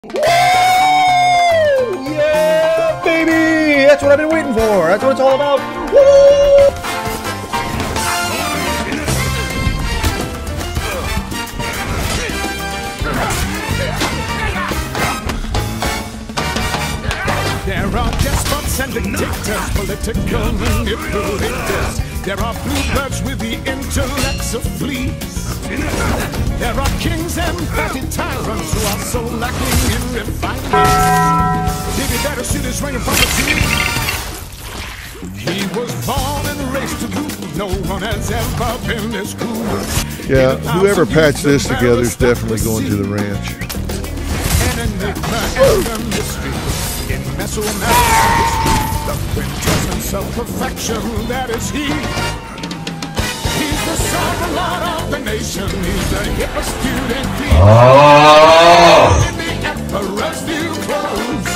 Yeah, baby! That's what I've been waiting for. That's what it's all about. Woo! There are despots and dictators, political manipulators. There are bluebirds with the intellects of fleas. There are kings and petty tyrants who are so lacking in refinement. Maybe better shoot his ring from the tree. He was born and raised to rule. No one has ever been this cool. Yeah, whoever patched this together is definitely going to the ranch. An enigma and a mystery. In Mesoamerican history, the quintessence of perfection, that is he. He's the sovereign lord of the nation. He's the hippest student. In the emperor's new clothes.